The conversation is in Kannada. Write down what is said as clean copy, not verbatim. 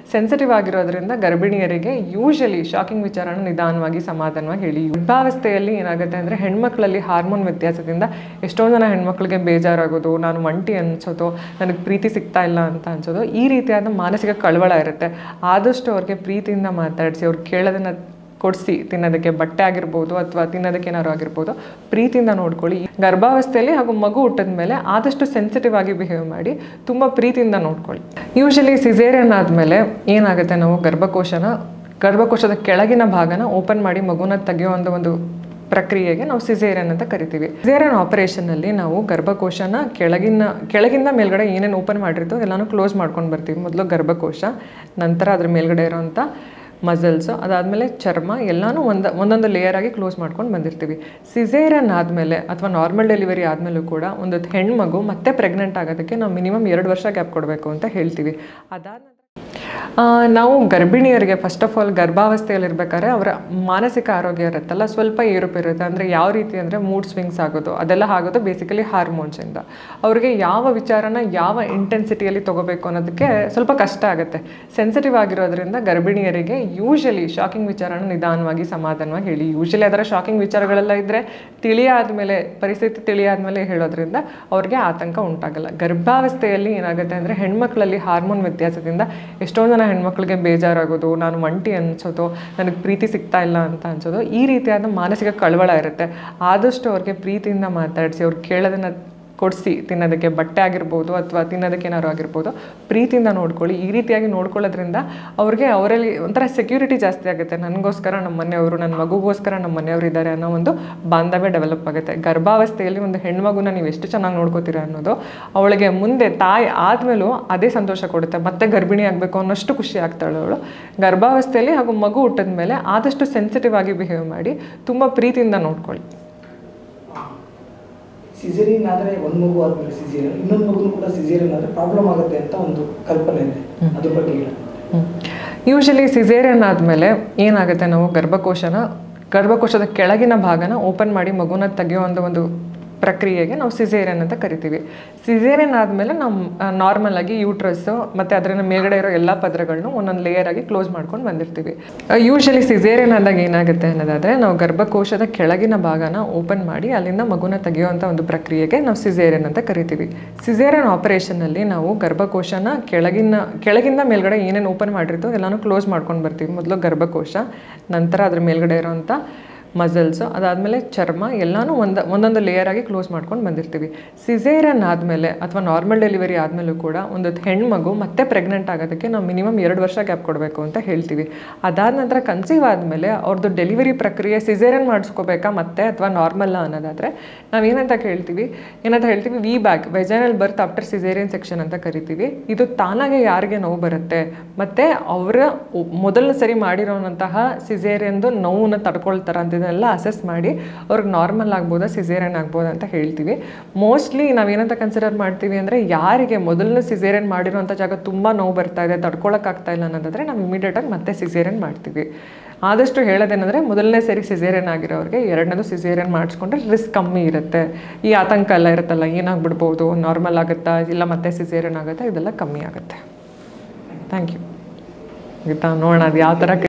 ಸೆನ್ಸಿಟಿವ್ ಆಗಿರೋದ್ರಿಂದ ಗರ್ಭಿಣಿಯರಿಗೆ ಯೂಶಲಿ ಶಾಕಿಂಗ್ ವಿಚಾರನ ನಿಧಾನವಾಗಿ ಸಮಾಧಾನವಾಗಿ ಹೇಳಿ. ಗರ್ಭಾವಸ್ಥೆಯಲ್ಲಿ ಏನಾಗುತ್ತೆ ಅಂದರೆ ಹೆಣ್ಮಕ್ಳಲ್ಲಿ ಹಾರ್ಮೋನ್ ವ್ಯತ್ಯಾಸದಿಂದ ಎಷ್ಟೊಂದು ಜನ ಹೆಣ್ಮಕ್ಳಿಗೆ ಬೇಜಾರಾಗೋದು, ನಾನು ಒಂಟಿ ಅನ್ಸೋದು, ನನಗೆ ಪ್ರೀತಿ ಸಿಗ್ತಾ ಇಲ್ಲ ಅಂತ ಅನ್ಸೋದು, ಈ ರೀತಿಯಾದ ಮಾನಸಿಕ ಕಳವಳ ಇರುತ್ತೆ. ಆದಷ್ಟು ಅವ್ರಿಗೆ ಪ್ರೀತಿಯಿಂದ ಮಾತಾಡಿಸಿ, ಅವ್ರು ಕೇಳೋದನ್ನು ಕೊಡಿಸಿ, ತಿನ್ನೋದಕ್ಕೆ ಬಟ್ಟೆ ಆಗಿರ್ಬೋದು ಅಥವಾ ತಿನ್ನೋದಕ್ಕೆ ಏನಾದ್ರು ಆಗಿರ್ಬೋದು, ಪ್ರೀತಿಯಿಂದ ನೋಡ್ಕೊಳ್ಳಿ. ಗರ್ಭಾವಸ್ಥೆಯಲ್ಲಿ ಹಾಗೂ ಮಗು ಹುಟ್ಟಿದ ಮೇಲೆ ಆದಷ್ಟು ಸೆನ್ಸಿಟಿವ್ ಆಗಿ ಬಿಹೇವ್ ಮಾಡಿ ತುಂಬ ಪ್ರೀತಿಯಿಂದ ನೋಡ್ಕೊಳ್ಳಿ. ಯೂಶಲಿ ಸಿಸೇರಿಯನ್ ಆದಮೇಲೆ ಏನಾಗುತ್ತೆ, ನಾವು ಗರ್ಭಕೋಶದ ಕೆಳಗಿನ ಭಾಗನ ಓಪನ್ ಮಾಡಿ ಮಗುನ ತೆಗೆಯೋ ಒಂದು ಪ್ರಕ್ರಿಯೆಗೆ ನಾವು ಸಿಸೇರಿಯನ್ ಅಂತ ಕರಿತೀವಿ. ಸಿಸೇರಿಯನ್ ಆಪರೇಷನಲ್ಲಿ ನಾವು ಗರ್ಭಕೋಶನ ಕೆಳಗಿಂದ ಮೇಲ್ಗಡೆ ಏನೇನು ಓಪನ್ ಮಾಡಿರ್ತೋ ಎಲ್ಲನೂ ಕ್ಲೋಸ್ ಮಾಡ್ಕೊಂಡು ಬರ್ತೀವಿ. ಮೊದಲು ಗರ್ಭಕೋಶ, ನಂತರ ಅದ್ರ ಮೇಲ್ಗಡೆ ಇರೋವಂಥ ಮಸಲ್ಸು, ಅದಾದಮೇಲೆ ಚರ್ಮ ಎಲ್ಲನೂ ಒಂದೊಂದು ಲೇಯರ್ ಆಗಿ ಕ್ಲೋಸ್ ಮಾಡ್ಕೊಂಡು ಬಂದಿರ್ತೀವಿ. ಸಿಸೇರಿಯನ್ ಆದಮೇಲೆ ಅಥವಾ ನಾರ್ಮಲ್ ಡೆಲಿವರಿ ಆದಮೇಲೂ ಕೂಡ ಒಂದು ಹೆಣ್ಮಗು ಮತ್ತೆ ಪ್ರೆಗ್ನೆಂಟ್ ಆಗೋದಕ್ಕೆ ನಾವು ಮಿನಿಮಮ್ 2 ವರ್ಷ ಗ್ಯಾಪ್ ಕೊಡಬೇಕು ಅಂತ ಹೇಳ್ತೀವಿ. ಅದಾದ ನಾವು ಗರ್ಭಿಣಿಯರಿಗೆ ಫಸ್ಟ್ ಆಫ್ ಆಲ್ ಗರ್ಭಾವಸ್ಥೆಯಲ್ಲಿರ್ಬೇಕಾದ್ರೆ ಅವರ ಮಾನಸಿಕ ಆರೋಗ್ಯ ಇರುತ್ತಲ್ಲ ಸ್ವಲ್ಪ ಏರುಪೇರುತ್ತೆ. ಅಂದರೆ ಯಾವ ರೀತಿ ಅಂದರೆ ಮೂಡ್ ಸ್ವಿಂಗ್ಸ್ ಆಗೋದು, ಅದೆಲ್ಲ ಆಗೋದು ಬೇಸಿಕಲಿ ಹಾರ್ಮೋನ್ಸಿಂದ. ಅವ್ರಿಗೆ ಯಾವ ವಿಚಾರನ ಯಾವ ಇಂಟೆನ್ಸಿಟಿಯಲ್ಲಿ ತೊಗೋಬೇಕು ಅನ್ನೋದಕ್ಕೆ ಸ್ವಲ್ಪ ಕಷ್ಟ ಆಗುತ್ತೆ. ಸೆನ್ಸಿಟಿವ್ ಆಗಿರೋದ್ರಿಂದ ಗರ್ಭಿಣಿಯರಿಗೆ ಯೂಶಲಿ ಶಾಕಿಂಗ್ ವಿಚಾರನ ನಿಧಾನವಾಗಿ ಸಮಾಧಾನವಾಗಿ ಹೇಳಿ. ಯೂಶಲಿ ಅದರ ಶಾಕಿಂಗ್ ವಿಚಾರಗಳೆಲ್ಲ ಇದ್ದರೆ ಪರಿಸ್ಥಿತಿ ತಿಳಿಯಾದ್ಮೇಲೆ ಹೇಳೋದ್ರಿಂದ ಅವ್ರಿಗೆ ಆತಂಕ ಉಂಟಾಗಲ್ಲ. ಗರ್ಭಾವಸ್ಥೆಯಲ್ಲಿ ಏನಾಗುತ್ತೆ ಅಂದರೆ ಹೆಣ್ಮಕ್ಳಲ್ಲಿ ಹಾರ್ಮೋನ್ ವ್ಯತ್ಯಾಸದಿಂದ ಎಷ್ಟೊಂದು ಜನ ಹೆಣ್ಮಕ್ಳಿಗೆ ಬೇಜಾರಾಗೋದು, ನಾನು ಒಂಟಿ ಅನ್ಸೋದು, ನನಗೆ ಪ್ರೀತಿ ಸಿಗ್ತಾ ಇಲ್ಲ ಅಂತ ಅನ್ಸೋದು, ಈ ರೀತಿಯಾದ ಮಾನಸಿಕ ಕಳವಳ ಇರುತ್ತೆ. ಆದಷ್ಟು ಅವ್ರಿಗೆ ಪ್ರೀತಿಯಿಂದ ಮಾತಾಡಿಸಿ, ಅವ್ರು ಕೇಳೋದನ್ನು ಕೊಡಿಸಿ, ತಿನ್ನೋದಕ್ಕೆ ಬಟ್ಟೆ ಆಗಿರ್ಬೋದು ಅಥವಾ ತಿನ್ನೋದಕ್ಕೆ ಏನಾದ್ರು ಆಗಿರ್ಬೋದು, ಪ್ರೀತಿಯಿಂದ ನೋಡ್ಕೊಳ್ಳಿ. ಈ ರೀತಿಯಾಗಿ ನೋಡ್ಕೊಳ್ಳೋದ್ರಿಂದ ಅವರಲ್ಲಿ ಒಂಥರ ಸೆಕ್ಯೂರಿಟಿ ಜಾಸ್ತಿ ಆಗುತ್ತೆ. ನನಗೋಸ್ಕರ ನಮ್ಮ ಮನೆಯವರು, ನನ್ನ ಮಗುಗೋಸ್ಕರ ನಮ್ಮ ಮನೆಯವರು ಇದ್ದಾರೆ ಅನ್ನೋ ಒಂದು ಬಾಂಧವ್ಯ ಡೆವಲಪ್ ಆಗುತ್ತೆ. ಗರ್ಭಾವಸ್ಥೆಯಲ್ಲಿ ಒಂದು ಹೆಣ್ಮಗುನ ನೀವು ಎಷ್ಟು ಚೆನ್ನಾಗಿ ನೋಡ್ಕೋತೀರಾ ಅನ್ನೋದು ಅವಳಿಗೆ ಮುಂದೆ ತಾಯಿ ಆದಮೇಲೂ ಅದೇ ಸಂತೋಷ ಕೊಡುತ್ತೆ. ಮತ್ತೆ ಗರ್ಭಿಣಿ ಆಗಬೇಕು ಅನ್ನೋಷ್ಟು ಖುಷಿ ಆಗ್ತಾಳೆ ಅವಳು. ಗರ್ಭಾವಸ್ಥೆಯಲ್ಲಿ ಹಾಗೂ ಮಗು ಹುಟ್ಟಿದ ಮೇಲೆ ಆದಷ್ಟು ಸೆನ್ಸಿಟಿವ್ ಆಗಿ ಬಿಹೇವ್ ಮಾಡಿ ತುಂಬ ಪ್ರೀತಿಯಿಂದ ನೋಡ್ಕೊಳ್ಳಿ. ಸಿಸೇರಿಯನ್ ಆದರೆ ಒಂದು ಮಗು ಆದಮೇಲೆ ಸಿಸೇರಿಯನ್, ಇನ್ನೊಂದು ಮಗುನು ಕೂಡ ಸಿಸೇರಿಯನ್ ಆದರೆ ಪ್ರಾಬ್ಲಮ್ ಆಗುತ್ತೆ ಅಂತ ಒಂದು ಕಲ್ಪನೆ ಇದೆ, ಅದ್ರ ಬಗ್ಗೆ ಹೇಳಿ. ಯೂಶಲಿ ಸಿಸೇರಿಯನ್ ಆದಮೇಲೆ ಏನಾಗುತ್ತೆ, ನಾವು ಗರ್ಭಕೋಶದ ಕೆಳಗಿನ ಭಾಗನ ಓಪನ್ ಮಾಡಿ ಮಗುನ ತೆಗೆಯೋ ಒಂದು ಪ್ರಕ್ರಿಯೆಗೆ ನಾವು ಸಿಸೇರಿಯನ್ ಅಂತ ಕರಿತೀವಿ. ಸಿಸೇರಿಯನ್ ಆದಮೇಲೆ ನಾವು ನಾರ್ಮಲ್ ಆಗಿ ಯೂಟ್ರಸ್ಸು ಮತ್ತು ಅದರ ಮೇಲ್ಗಡೆ ಇರೋ ಎಲ್ಲ ಪದರಗಳನ್ನು ಒಂದೊಂದು ಲೇಯರ್ ಆಗಿ ಕ್ಲೋಸ್ ಮಾಡ್ಕೊಂಡು ಬಂದಿರ್ತೀವಿ. ಯೂಶಲಿ ಸಿಸೇರಿಯನ್ ಆದಾಗ ಏನಾಗುತ್ತೆ ಅನ್ನೋದಾದರೆ ನಾವು ಗರ್ಭಕೋಶದ ಕೆಳಗಿನ ಭಾಗನ ಓಪನ್ ಮಾಡಿ ಅಲ್ಲಿಂದ ಮಗುನ ತೆಗೆಯುವಂಥ ಒಂದು ಪ್ರಕ್ರಿಯೆಗೆ ನಾವು ಸಿಸೇರಿಯನ್ ಅಂತ ಕರಿತೀವಿ. ಸಿಸೇರಿಯನ್ ಆಪರೇಷನಲ್ಲಿ ನಾವು ಗರ್ಭಕೋಶನ ಕೆಳಗಿಂದ ಮೇಲ್ಗಡೆ ಏನೇನು ಓಪನ್ ಮಾಡಿರ್ತೋ ಎಲ್ಲನೂ ಕ್ಲೋಸ್ ಮಾಡ್ಕೊಂಡು ಬರ್ತೀವಿ. ಮೊದಲು ಗರ್ಭಕೋಶ, ನಂತರ ಅದ್ರ ಮೇಲ್ಗಡೆ ಇರೋವಂಥ ಮಸಲ್ಸು, ಅದಾದಮೇಲೆ ಚರ್ಮ ಎಲ್ಲನೂ ಒಂದೊಂದು ಲೇಯರ್ ಆಗಿ ಕ್ಲೋಸ್ ಮಾಡ್ಕೊಂಡು ಬಂದಿರ್ತೀವಿ. ಸಿಸೇರಿಯನ್ ಆದಮೇಲೆ ಅಥವಾ ನಾರ್ಮಲ್ ಡೆಲಿವರಿ ಆದಮೇಲೂ ಕೂಡ ಒಂದು ಹೆಣ್ಮಗು ಮತ್ತೆ ಪ್ರೆಗ್ನೆಂಟ್ ಆಗೋದಕ್ಕೆ ನಾವು ಮಿನಿಮಮ್ 2 ವರ್ಷ ಗ್ಯಾಪ್ ಕೊಡಬೇಕು ಅಂತ ಹೇಳ್ತೀವಿ. ಅದಾದ ನಂತರ ಕನ್ಸೀವ್ ಆದಮೇಲೆ ಅವ್ರದ್ದು ಡೆಲಿವರಿ ಪ್ರಕ್ರಿಯೆ ಸಿಸೇರಿಯನ್ ಮಾಡಿಸ್ಕೋಬೇಕಾ ಮತ್ತೆ ಅಥವಾ ನಾರ್ಮಲ್ಲ ಅನ್ನೋದಾದರೆ ನಾವೇನಂತ ಹೇಳ್ತೀವಿ V back, vaginal birth after caesarean section ಅಂತ ಕರಿತೀವಿ. ಇದು ತಾನಾಗೆ ಯಾರಿಗೆ ನೋವು ಬರುತ್ತೆ ಮತ್ತು ಅವರ ಮೊದಲನೇ ಸರಿ ಮಾಡಿರೋಂತಹ ಸಿಸೇರಿಯನ್ದು ನೋವನ್ನು ತಡ್ಕೊಳ್ತಾರ ಅಂತ ಇದನ್ನೆಲ್ಲ ಅಸೆಸ್ ಮಾಡಿ ಅವ್ರಿಗೆ ನಾರ್ಮಲ್ ಆಗ್ಬೋದಾ ಸಿಸೇರಿಯನ್ ಆಗ್ಬೋದಾ ಅಂತ ಹೇಳ್ತೀವಿ. ಮೋಸ್ಟ್ಲಿ ನಾವೇನಂತ ಕನ್ಸಿಡರ್ ಮಾಡ್ತೀವಿ ಅಂದರೆ ಯಾರಿಗೆ ಮೊದಲನೇ ಸಿಸೇರಿಯನ್ ಮಾಡಿರೋಂಥ ಜಾಗ ತುಂಬ ನೋವು ಬರ್ತಾ ಇದೆ, ತಡ್ಕೊಳಕ್ಕಾಗ್ತಾ ಇಲ್ಲ ಅನ್ನೋದಾದರೆ ನಾವು ಇಮಿಡಿಯೇಟಾಗಿ ಮತ್ತೆ ಸಿಸೇರಿಯನ್ ಮಾಡ್ತೀವಿ. ಆದಷ್ಟು ಹೇಳೋದೇನೆಂದರೆ ಮೊದಲನೇ ಸರಿ ಸಿಸೇರಿಯನ್ ಆಗಿರೋರಿಗೆ 2ನೇದು ಸಿಸೇರಿಯನ್ ಮಾಡಿಸ್ಕೊಂಡ್ರೆ ರಿಸ್ಕ್ ಕಮ್ಮಿ ಇರುತ್ತೆ. ಈ ಆತಂಕ ಎಲ್ಲ ಇರುತ್ತಲ್ಲ, ಏನಾಗ್ಬಿಡ್ಬೋದು, ನಾರ್ಮಲ್ ಆಗುತ್ತಾ ಇಲ್ಲ ಮತ್ತೆ ಸಿಸೇರಿಯನ್ ಆಗುತ್ತಾ, ಇದೆಲ್ಲ ಕಮ್ಮಿ ಆಗುತ್ತೆ. Thank you. ನೋಡೋಣ ಅದು ಯಾವ ಥರ